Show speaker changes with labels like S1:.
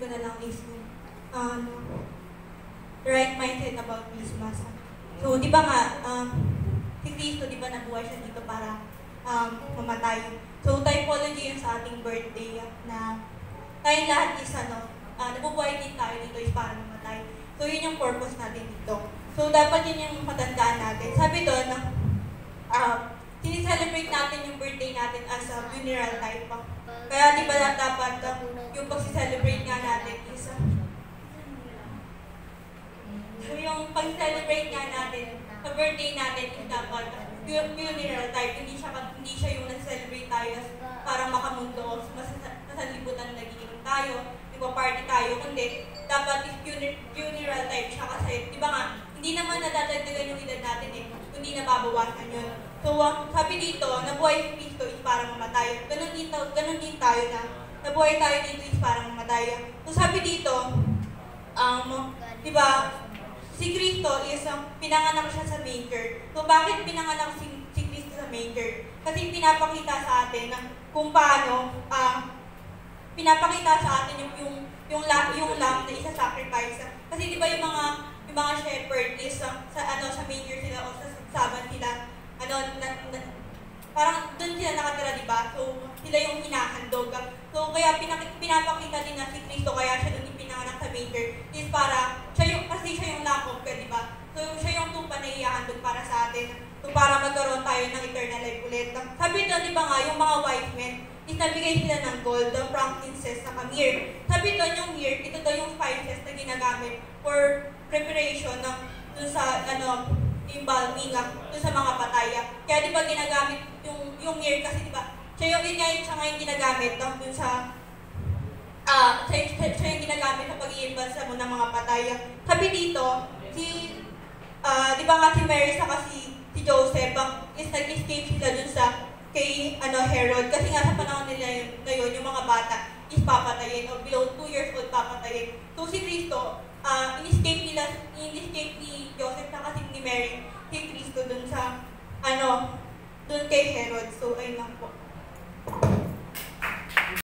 S1: na lang is ano, the right mindset about Christmas. So, di ba nga, si Cristo, di ba nabuhay siya dito para mamatay. So, typology yun sa ating birthday na tayo lahat is nabubuhay din tayo dito is para mamatay. So, yun yung purpose natin dito. So, dapat yun yung matandaan natin. Sabi doon, sinicelebrate natin yung birthday natin as a funeral type. Kaya di ba dapat yung pag-celebrate nga natin is so yung pag-celebrate nga natin sa birthday natin is dapat funeral type. Hindi siya yung nag-celebrate tayo para makamundo o masalibutan nagiinom tayo, party tayo, kundi dapat is funeral type siya kasi di ba nga hindi naman nadadagdagan yung edad natin kundi nababawasan yun. So, sabi dito, nabuhay si Cristo is para mamatay. Ganon din tayo na nabuhay tayo dito is para mamatay. So, sabi dito, di ba, si Cristo is pinanganak siya sa manger. So, bakit pinanganak si Cristo sa manger? Kasi pinapakita sa atin kung paano, pinapakita sa atin yung lamb na isa-sacrifice. Kasi di ba yung mga shepherd is sa manger sila o sa saban sila, parang doon sila nakatira, di ba? So, sila yung hinahandog. So, kaya pinapakita din na si Cristo, kaya siya doon pinanganak sa manger, is para, kasi siya yung lamb of God, di ba? So, siya yung tupa na ihahandog para sa atin. So, para magkaroon tayo ng eternal life ulit. Sabi doon, di ba nga, yung mga wise men, is nabigay sila ng gold, frankincense, sa myrrh. Sabi doon, yung myrrh, ito daw yung spices na ginagamit for preparation dun sa, embalming dun sa mga patay. Kaya di ba ginagamit yung myrrh kasi di ba, siya yung ginagamit dun sa siya yung ginagamit sa pag-iimbalsa mo ng mga patay. Sabi dito, di ba nga si Mary sa si Joseph, is nag-escape sila dun sa kay Herod kasi nga sa panahon nila ngayon yung mga bata is papatayin o below 2 years old papatayin. So si Cristo, in-escape ni Joseph na kasi ni Mary si Cristo dun sa dun kay Herod. So ayun lang po.